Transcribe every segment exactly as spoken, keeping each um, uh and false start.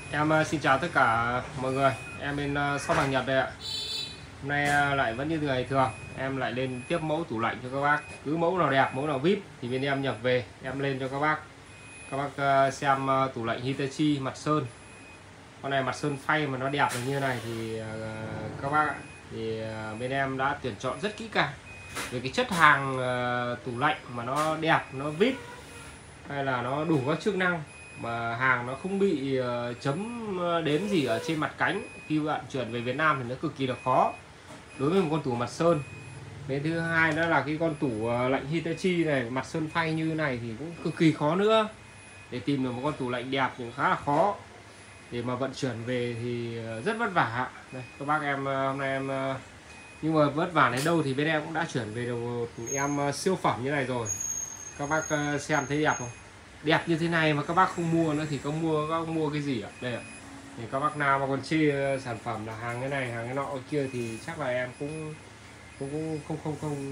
Em uh, xin chào tất cả mọi người, em bên uh, shop hàng Nhật đây ạ. Hôm nay uh, lại vẫn như ngày thường, em lại lên tiếp mẫu tủ lạnh cho các bác. Cứ mẫu nào đẹp, mẫu nào vip thì bên em nhập về, em lên cho các bác. Các bác uh, xem uh, tủ lạnh Hitachi mặt sơn. Con này mặt sơn phay mà nó đẹp như này thì uh, các bác thì uh, bên em đã tuyển chọn rất kỹ càng về cái chất hàng uh, tủ lạnh mà nó đẹp, nó vip hay là nó đủ các chức năng mà hàng nó không bị uh, chấm đếm gì ở trên mặt cánh. Khi bạn chuyển về Việt Nam thì nó cực kỳ là khó đối với một con tủ mặt sơn. Cái thứ hai đó là cái con tủ uh, lạnh Hitachi này mặt sơn phay như này thì cũng cực kỳ khó nữa. Để tìm được một con tủ lạnh đẹp thì khá là khó, để mà vận chuyển về thì rất vất vả. Đây, các bác em hôm nay em nhưng mà vất vả đến đâu thì bên em cũng đã chuyển về được một em siêu phẩm như này rồi. Các bác xem thấy đẹp không? Đẹp như thế này mà các bác không mua nữa thì có mua các bác mua cái gì ạ? Đây ạ. Thì các bác nào mà còn chê sản phẩm là hàng cái này hàng cái nọ cái kia thì chắc là em cũng cũng, cũng không không không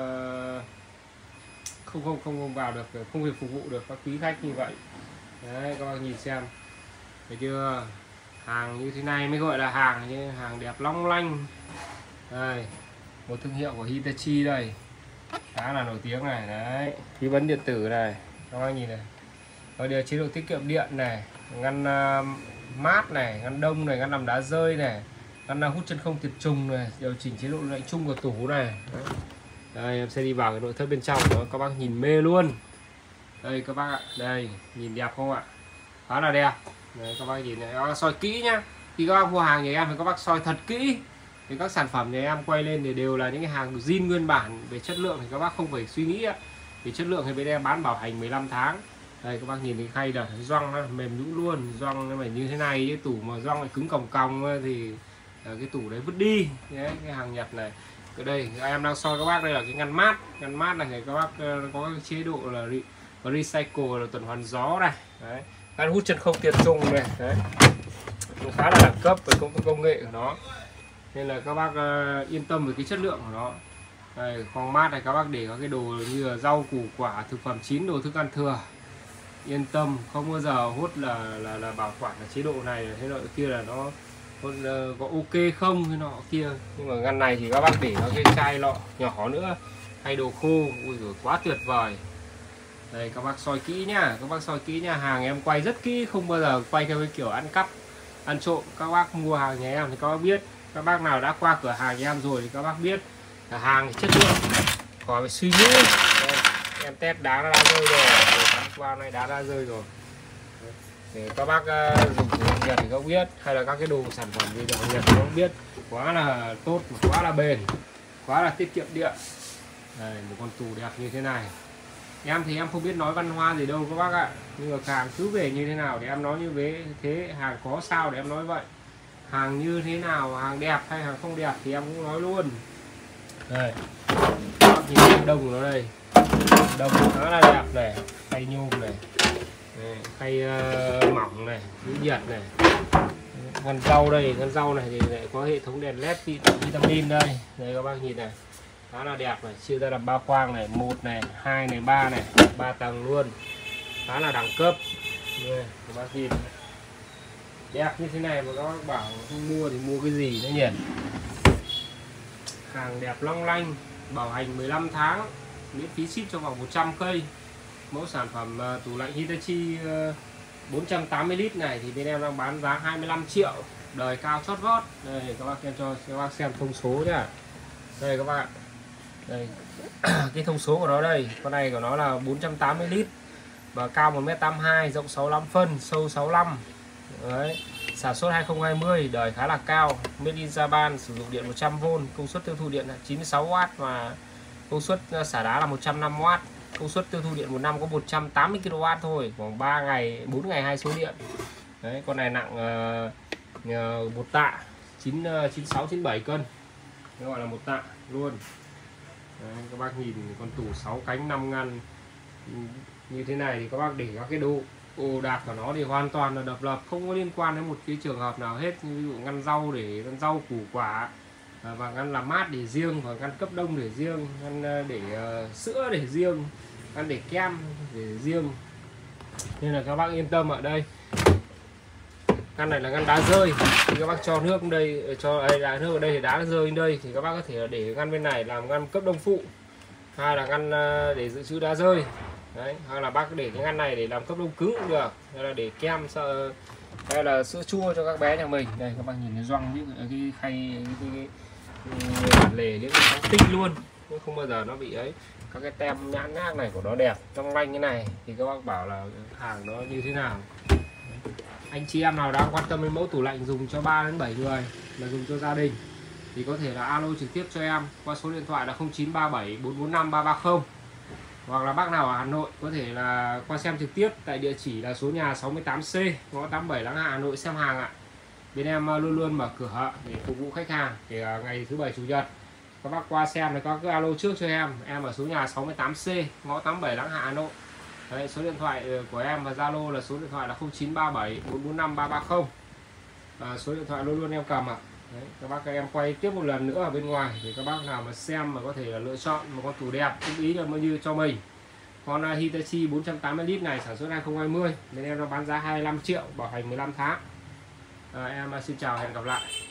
không không không không vào được, không thể phục vụ được các quý khách như vậy. Đấy, các bác nhìn xem thấy chưa, hàng như thế này mới gọi là hàng, như hàng đẹp long lanh. Đây, một thương hiệu của Hitachi đây, khá là nổi tiếng này. Đấy, khí vấn điện tử này, các bác nhìn này, có điều chế độ tiết kiệm điện này, ngăn uh, mát này, ngăn đông này, ngăn làm đá rơi này, ngăn uh, hút chân không tiệt trùng này, điều chỉnh chế độ lạnh chung của tủ này. Đấy. Đây, em sẽ đi vào cái nội thất bên trong đó, các bác nhìn mê luôn. Đây các bác ạ, đây nhìn đẹp không ạ, khá là đẹp. Đấy, các bác nhìn này, các bác soi kỹ nhá. Khi các bác mua hàng nhà em thì các bác soi thật kỹ. Thì các sản phẩm nhà em quay lên thì đều là những cái hàng zin nguyên bản. Về chất lượng thì các bác không phải suy nghĩ ạ. Vì chất lượng thì bên em bán bảo hành mười lăm tháng. Đây các bác nhìn cái khay là gioăng nó mềm nhũn luôn, gioăng nó phải như thế này. Cái tủ mà gioăng lại cứng còng còng thì cái tủ đấy vứt đi. Đấy, cái hàng Nhật này. Ở đây em đang soi các bác, đây là cái ngăn mát. Ngăn mát này thì các bác có cái chế độ là recycle, là tuần hoàn gió này. Đấy, ngăn hút chân không tiệt trùng này. Đấy, nó khá là đẳng cấp với công, công nghệ của nó, nên là các bác uh, yên tâm về cái chất lượng của nó. Đây, khoang mát này các bác để có cái đồ như là rau củ quả, thực phẩm chín, đồ thức ăn thừa, yên tâm không bao giờ hút là là, là bảo quản là chế độ này thế nọ kia là nó uh, có ok không thế nọ kia. Nhưng mà ngăn này thì các bác để có cái chai lọ nhỏ nữa hay đồ khô, ui giời, quá tuyệt vời. Đây các bác soi kỹ nhá, các bác soi kỹ nha, hàng em quay rất kỹ, không bao giờ quay theo cái kiểu ăn cắp ăn trộm. Các bác mua hàng nhà em thì các bác biết, các bác nào đã qua cửa hàng nhà em rồi thì các bác biết là hàng chất lượng, khỏi phải suy nghĩ. Đây, em test đá nó đã rơi rồi, qua này đá đã rơi rồi. Để các bác uh, dùng từ hàng Nhật thì các biết, hay là các cái đồ sản phẩm gì hàng Nhật thì các biết, quá là tốt, quá là bền, quá là tiết kiệm điện. Đây, một con tủ đẹp như thế này. Em thì em không biết nói văn hoa gì đâu các bác ạ, nhưng mà hàng cứ về như thế nào để em nói như thế, thế hàng có sao để em nói vậy. Hàng như thế nào, hàng đẹp hay hàng không đẹp thì em cũng nói luôn. Đây, các bác nhìn cái đông của nó đây, đông khá là đẹp này, khay nhôm này, đây, khay uh, mỏng này, giữ nhiệt này. Ngăn rau đây, ngăn rau này thì lại có hệ thống đèn led vitamin đây. Đây các bác nhìn này, khá là đẹp này, chia ra làm ba khoang này, một này, hai này, ba này, ba tầng luôn, khá là đẳng cấp. Đây, các bác nhìn đẹp như thế này mà các bác bảo không mua thì mua cái gì nữa nhỉ? Hàng đẹp long lanh, bảo hành mười lăm tháng, miễn phí ship trong vòng một trăm cây. Mẫu sản phẩm uh, tủ lạnh Hitachi uh, bốn trăm tám mươi lít này thì bên em đang bán giá hai mươi lăm triệu, đời cao chót vót. Đây các bác xem cho các bác xem thông số nhá. Đây các bạn, đây cái thông số của nó đây, con này của nó là bốn trăm tám mươi lít và cao một mét tám mươi hai, rộng sáu mươi lăm phân, sâu sáu mươi lăm. Đấy, sản xuất hai không hai không, đời khá là cao, made in Japan, sử dụng điện một trăm vôn, công suất tiêu thụ điện là chín mươi sáu oát và công suất xả đá là một trăm năm oát. Công suất tiêu thụ điện một năm có một trăm tám mươi ki lô oát thôi, khoảng ba ngày, bốn ngày hai số điện. Đấy, con này nặng uh, uh, một tạ, chín mươi sáu chín mươi bảy cân. Nó gọi là một tạ luôn. Đấy, các bác nhìn con tủ sáu cánh năm ngăn như thế này thì các bác để các cái đồ đồ đạc của nó thì hoàn toàn là độc lập, không có liên quan đến một cái trường hợp nào hết. Như ví dụ ngăn rau để ngăn rau củ quả, và ngăn làm mát để riêng, và ngăn cấp đông để riêng, ngăn để uh, sữa để riêng, ngăn để kem để riêng. Nên là các bác yên tâm ở đây. Ngăn này là ngăn đá rơi, thì các bác cho nước đây, cho đây đá nước ở đây thì đá rơi lên đây thì các bác có thể để ngăn bên này làm ngăn cấp đông phụ, hay là ngăn để dự trữ đá rơi đấy, hoặc là bác để cái ngăn này để làm cấp đông cứng cũng được, hay là để kem sợ hay là sữa chua cho các bé nhà mình. Đây các bác nhìn cái gioăng những cái khay cái, cái, cái, cái lề những cái trắng tinh luôn, không bao giờ nó bị ấy. Các cái tem nhãn mác này của nó đẹp trong lanh cái này thì các bác bảo là hàng nó như thế nào. Anh chị em nào đang quan tâm đến mẫu tủ lạnh dùng cho ba đến bảy người mà dùng cho gia đình thì có thể là alo trực tiếp cho em qua số điện thoại là không chín ba bảy bốn bốn năm ba ba không, hoặc là bác nào ở Hà Nội có thể là qua xem trực tiếp tại địa chỉ là số nhà sáu mươi tám C, ngõ tám mươi bảy Láng Hạ, Hà Nội xem hàng ạ. Bên em luôn luôn mở cửa để phục vụ khách hàng kể ngày thứ bảy chủ nhật. Các bác qua xem thì có cứ alo trước cho em, em ở số nhà sáu mươi tám C, ngõ tám mươi bảy Láng Hạ, Hà Nội. Đấy, số điện thoại của em và Zalo là số điện thoại là không chín ba bảy bốn bốn năm ba ba không. À, số điện thoại luôn luôn em cầm ạ. Đấy, các bác các em quay tiếp một lần nữa ở bên ngoài để các bác nào mà xem mà có thể là lựa chọn một con tủ đẹp ưng ý là bao nhiêu cho mình. Con Hitachi bốn trăm tám mươi lít này sản xuất hai không hai không nên em nó bán giá hai mươi lăm triệu, bảo hành mười lăm tháng. À, em xin chào, hẹn gặp lại.